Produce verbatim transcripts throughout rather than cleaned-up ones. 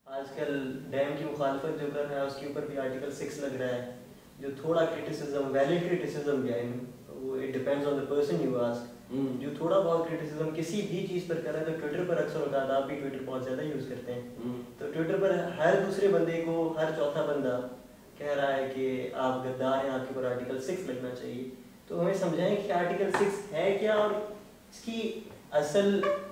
आजकल डैम की मुखालफत जो कर रहा है उसके ऊपर भी आर्टिकल सिक्स लग रहा है, जो थोड़ा क्रिटिसिज्म, वैलिड क्रिटिसिज्म भी है, वो it depends on the person you ask. जो थोड़ा बहुत क्रिटिसिज्म किसी भी चीज़ पर कर रहा है, तो ट्विटर पर अक्सर होता है, आप भी ट्विटर बहुत ज़्यादा यूज़ करते हैं, तो ट्विटर पर हर दूसरे बंदे को, हर चौथा बंदा कह रहा है कि आप गद्दार हैं, आपके ऊपर आर्टिकल सिक्स लगना चाहिए। तो हमें समझाएं कि आर्टिकल सिक्स है क्या और इसकी असल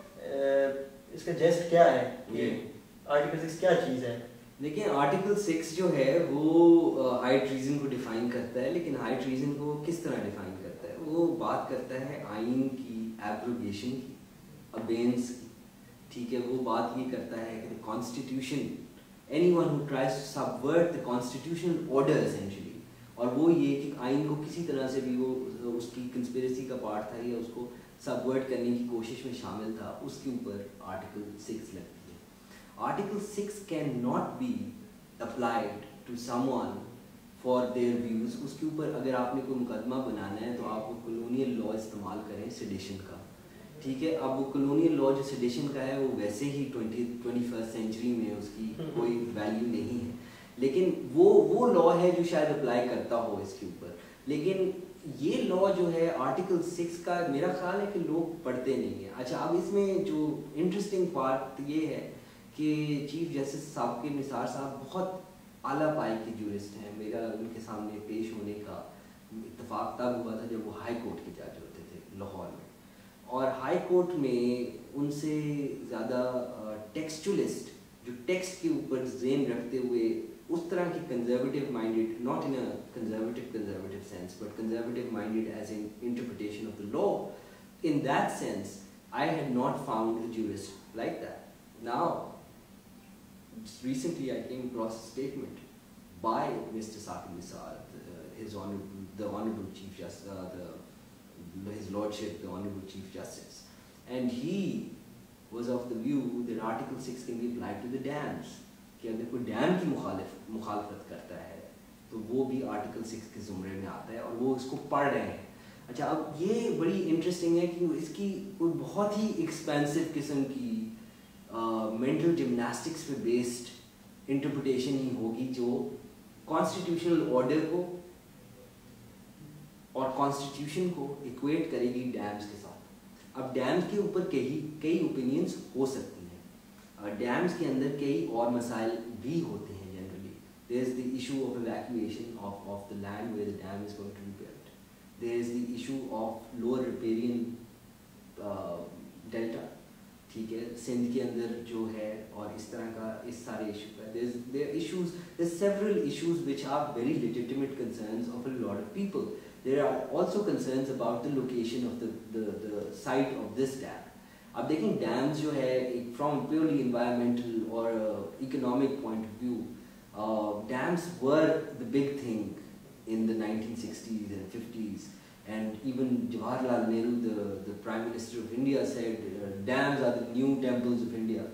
इसका जेस्ट क्या है, कि आर्टिकल सिक्स क्या चीज़ है। देखिए, आर्टिकल सिक्स जो है वो हाई ट्रीजन को डिफाइन करता है, लेकिन हाई ट्रीजन को किस तरह डिफाइन करता है? वो बात करता है आइन की एब्रोगेशन की, अबेंस की, ठीक है। वो बात ये करता है कि constitution, anyone who tries to subvert the constitutional order essentially, और वो ये कि आइन को किसी तरह से भी वो उसकी कंस्पिरेसी का पार्ट था या उसको सबवर्ट करने की कोशिश में शामिल था, उसके ऊपर आर्टिकल सिक्स लगती है। Article six cannot be applied to someone for their views. उसके ऊपर अगर आपने कोई मुकदमा बनाना है तो आप वो colonial law इस्तेमाल करें, sedition का, ठीक है। अब वो colonial law जो sedition का है वो वैसे ही ट्वेंटी ट्वेंटी फर्स्ट सेंचुरी में उसकी कोई वैल्यू नहीं है, लेकिन वो वो लॉ है जो शायद अप्लाई करता हो इसके ऊपर। लेकिन ये लॉ जो है आर्टिकल सिक्स का, मेरा ख्याल है कि लोग पढ़ते नहीं हैं। अच्छा, अब इसमें जो इंटरेस्टिंग पार्ट ये है कि चीफ जस्टिस साहब के निसार साहब बहुत आला पाई के जूरिस्ट हैं। मेरा उनके सामने पेश होने का इत्तेफाक तब हुआ था जब वो हाई कोर्ट के जज होते थे लाहौर में, और हाई कोर्ट में उनसे ज़्यादा टेक्सचुअलिस्ट, जो टेक्स्ट के ऊपर ज़ेन रखते हुए उस तरह की conservative minded, not in a conservative conservative sense but conservative minded as in interpretation of the law, in that sense I had not found a jurist like that. Now recently I came across a statement by Mister Saqib Nisar, the, his honorable, the honorable Chief Justice, uh, the, his Lordship, the honorable Chief Justice, and he was of the view that Article six can be applied to the dams. कि अगर कोई dam की मुखालिफ मुखालफत करता है तो वो भी आर्टिकल सिक्स के ज़ुमरे में आता है और वो इसको पढ़ रहे हैं। अच्छा, अब ये बड़ी इंटरेस्टिंग है कि इसकी कोई बहुत ही एक्सपेंसिव किस्म की मेंटल जिम्नास्टिक्स पे बेस्ड इंटरप्रिटेशन ही होगी जो कॉन्स्टिट्यूशनल ऑर्डर को और कॉन्स्टिट्यूशन को इक्वेट करेगी डैम्स के साथ। अब डैम्स के ऊपर कई कई ओपिनियंस हो सकती हैं, डैम्स के अंदर कई और मसाइल भी होते हैं। Generally there is the issue of evacuation of of the land where the dam is going to be built, there is the issue of lower riparian delta, ठीक है, सिंध के अंदर जो है, और इस तरह का इस सारे इशू का there issues, there several issues which are very legitimate concerns of a lot of people. There are also concerns about the location of the the site of this dam. अब देखें, डैम्स जो है एक from purely environmental और economic point of view, dams were the big thing in the nineteen sixties and fifties. And even Jawaharlal Nehru, the, the Prime Minister of India, said uh, dams are the new temples of India.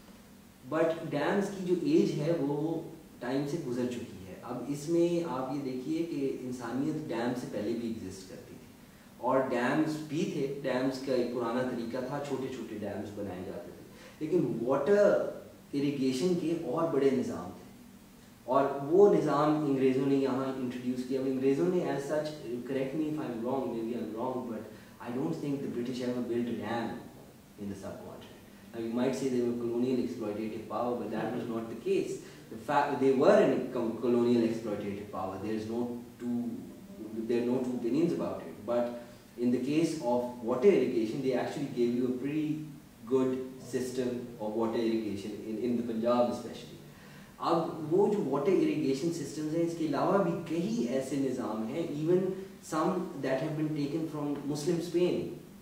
But dams की जो as है वो time से गुजर चुकी है। अब इसमें आप ये देखिए कि इंसानियत डैम से पहले भी एग्जिस्ट करती थी, और डैम्स भी थे, डैम्स का एक पुराना तरीका था, छोटे छोटे डैम्स बनाए जाते थे, लेकिन वाटर इरिगेशन के और बड़े निज़ाम थे, और वो निज़ाम अंग्रेज़ों ने यहाँ इंट्रोड्यूस किया। अंग्रेज़ों ने as such, correct me if I am wrong, maybe I am wrong, but I don't think the British ever built a dam in the subcontinent. Now you might say they were colonial exploitative power, but that was not the case. The fact they were in colonial exploitative power, there is no two, there are no two opinions about it. But in the case of water irrigation, they actually gave you a pretty good system of water irrigation in in the Punjab especially. अब वो जो water irrigation systems हैं, इसके अलावा भी कई ऐसे निज़ाम हैं, even some that have been taken from Muslim Spain,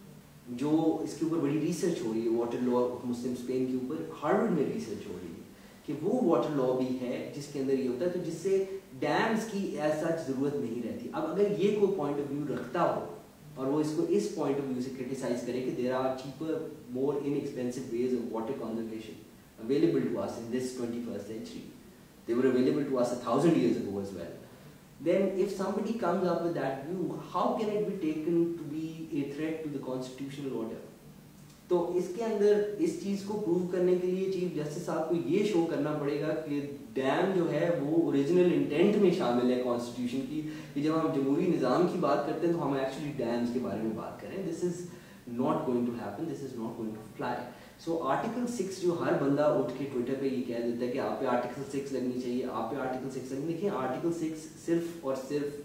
जो इसके ऊपर बड़ी रिसर्च हो रही है, water law of Muslim Spain के ऊपर हार्वर्ड में रिसर्च हो रही है कि वो वाटर लॉ भी है जिसके अंदर ये होता है, तो जिससे डैम्स की एज सच ज़रूरत नहीं रहती। अब अगर ये कोई पॉइंट ऑफ व्यू रखता हो और वो इसको इस पॉइंट ऑफ व्यू से क्रिटिसाइज करे कि there are cheaper, more inexpensive ways of water conservation available to us in this twenty-first century. They were available to us a thousand years ago as well. Then if somebody comes up with that view, how can it be taken to be a threat to the constitutional order? तो इसके अंदर इस चीज़ को prove करने के लिए chief justice साहब को ये शो करना पड़ेगा कि डैम जो है वो ओरिजिनल इंटेंट में शामिल है कॉन्स्टिट्यूशन की, कि जब हम जमहूरी निज़ाम की बात करते हैं तो हम एक्चुअली डैम्स के बारे में बात करें. This is not going to happen, this is not going to fly. So article six जो हर बंदा उठ के ट्विटर पे ये कह देता है कि आप पे आर्टिकल सिक्स लगनी चाहिए, आप पे आर्टिकल सिक्स लगनी. देखिए आर्टिकल सिक्स सिर्फ और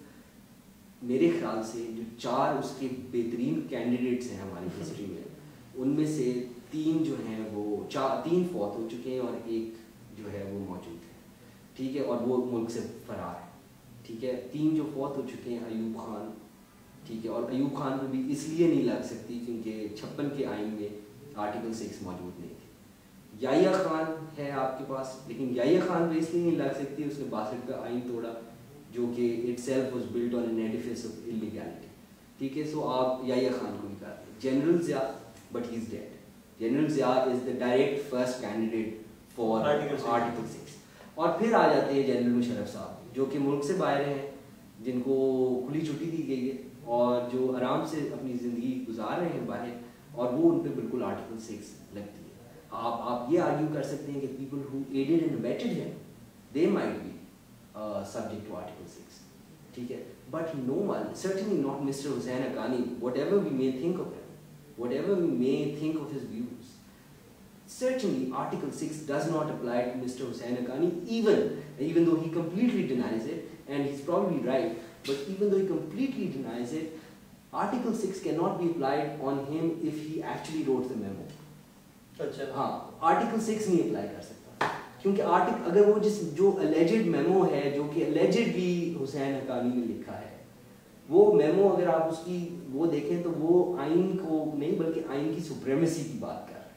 सिर्फ मेरे ख्याल से जो चार उसके बेहतरीन कैंडिडेट्स हैं हमारी हिस्ट्री में, उनमें से तीन जो हैं वो चार तीन फौत हो चुके हैं और एक जो है वो मौजूद है, ठीक है, और वो मुल्क से फरार है, ठीक है. तीन जो फौत हो चुके हैं अयूब खान, ठीक है, और अयूब खान को भी इसलिए नहीं लग सकती क्योंकि छप्पन के आइन में आर्टिकल सिक्स मौजूद नहीं थी. याया खान है आपके पास, लेकिन याया खान को इसलिए नहीं लग सकती, उसने बासठ का आइन तोड़ा जो कि itself was built on an edifice of illegality, ठीक है. सो आप याया खान को भी कर दें. General Zia, but he is dead. General Zia is the direct first candidate for article six. और फिर आ जाते हैं जनरल मुशर्रफ साहब जो कि मुल्क से बाहर हैं, जिनको खुली छुट्टी दी गई है और जो आराम से अपनी ज़िंदगी गुजार रहे हैं बाहर, और वो उन पर बिल्कुल आर्टिकल सिक्स लगती है. आप आप ये आर्ग्यू कर सकते हैं कि people who aided and abetted him they might be subject to article six, ठीक है, but no one, certainly not Mister Hussain Haqqani, whatever we may think of him, whatever we may think of his views, certainly Article six does not apply to Mister Hussain Haqqani, even even though he completely denies it, and he's probably right, but even though he completely denies it, Article six cannot be applied on him if he actually wrote the memo. अच्छा. हाँ, Article six नहीं apply कर सकता क्योंकि article अगर वो जिस जो alleged memo है जो कि allegedly हुसैन हक्कानी ने लिखा है, वो मेमो अगर आप उसकी वो देखें तो वो आइन को नहीं बल्कि आइन की सुप्रेमेसी की बात कर रहा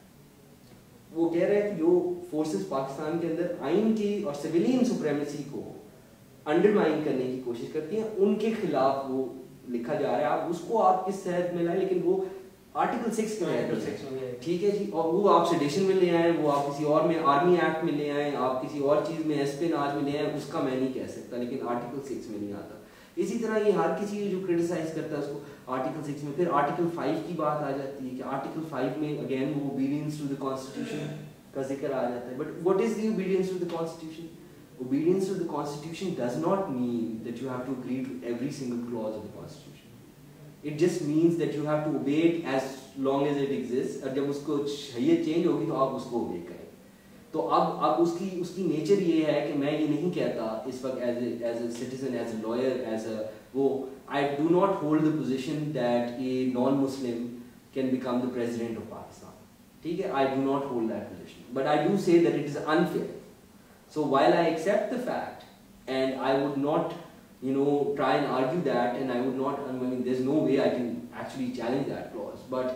है. वो कह रहे हैं कि जो फोर्सेस पाकिस्तान के अंदर आइन की और सिविलियन सुप्रेमेसी को अंडरमाइन करने की कोशिश करती हैं, उनके खिलाफ वो लिखा जा रहा है. आप उसको आप किस तहत में लाए, लेकिन वो आर्टिकल सिक्स के तहत, ठीक है जी. और वो आप सेडिशन में ले आए, वो आप किसी और में आर्मी एक्ट में ले आए, आप किसी और चीज़ में एस्पेनाज में ले आए, उसका मैं नहीं कह सकता, लेकिन आर्टिकल सिक्स में नहीं आता. इसी तरह ये हर किसी जो क्रिटिसाइज करता है उसको आर्टिकल सिक्स में. फिर आर्टिकल फाइव की बात आ जाती है कि आर्टिकल फाइव में अगेन वो ओबीडियंस टू द कॉन्स्टिट्यूशन का जिक्र आ जाता है. But what is the obedience to the constitution? Obedience to the Constitution does not mean that you have to agree to every single clause of the Constitution. It just means that you have to obey it as long as it exists. और जब उसको शरीयत change होगी तो आप उसको obey करें. तो अब अब उसकी उसकी नेचर ये है कि मैं ये नहीं कहता इस वक्त as a as a citizen, as a lawyer, as a वो I do not hold the position that a non-Muslim can become the president of Pakistan. ठीक है, I do not hold that position. But I do say that it is unfair. So while I accept the fact, and I would not, you know, try and argue that, and I would not, I mean, there's no way I can actually challenge that clause. But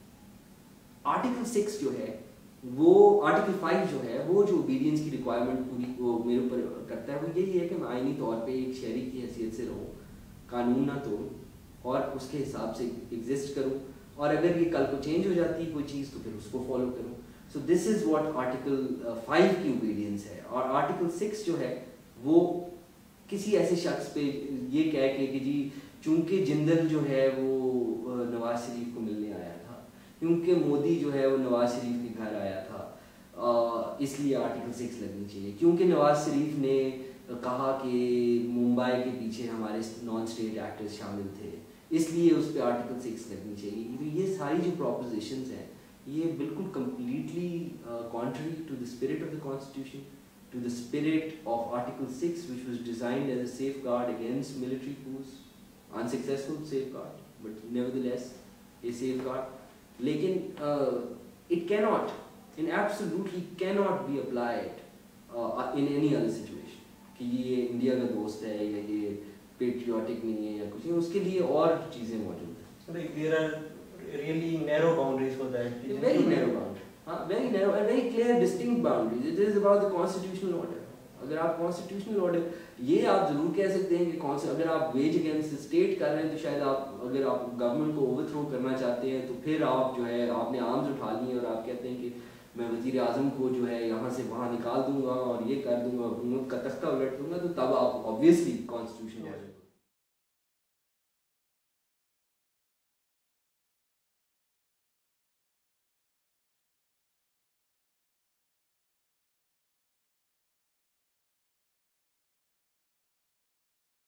Article six जो है, वो Article five जो है, वो जो obedience की requirement पूरी वो मेरे ऊपर करता है, वो यही है कि मैं आईनी तौर पे एक शहरी की हैसियत से रहूँ, कानून ना तोड़ूँ, और उसके हिसाब से exist करूँ, और अगर ये कल को change हो जाती है कोई चीज़ तो फिर उसको follow करूँ. So this is what Article five की obedience है. और Article six जो है वो किसी ऐसे शख्स पे ये कह के कि जी चूंकि जिंदल जो है वो नवाज शरीफ को मिलने आया था, क्योंकि मोदी जो है वो नवाज शरीफ के घर आया था, इसलिए आर्टिकल सिक्स लगनी चाहिए, क्योंकि नवाज शरीफ ने कहा कि मुंबई के पीछे हमारे नॉन स्टेट एक्टर्स शामिल थे, इसलिए उस पर आर्टिकल सिक्स लगनी चाहिए. ये सारी जो प्रोपोजिशंस हैं ये बिल्कुल completely uh, contrary to the spirit of the Constitution, to the spirit of Article six, which was designed as a safeguard against military coups, unsuccessful safeguard, but nevertheless a safeguard. लेकिन uh, it cannot, it absolutely cannot be applied uh, in any other situation. कि ये India का दोस्त है या ये patriotic नहीं है या कुछ नहीं, उसके लिए और चीज़ें मौजूद हैं. There are really narrow boundaries for that. Very narrow boundaries. हाँ, very narrow and very clear, distinct boundaries. It is about the constitutional order. अगर आप constitutional order, ये आप जरूर कह सकते हैं कि अगर आप wage against the state कर रहे हैं तो शायद आप अगर आप government को overthrow करना चाहते हैं तो फिर आप जो है आपने arms उठा ली और आप कहते हैं कि मैं वज़ीर आज़म को जो है यहाँ से वहाँ निकाल दूंगा और ये कर दूंगा, हुकूमत का तख्ता उलट दूंगा, तो तब आप obviously constitutional order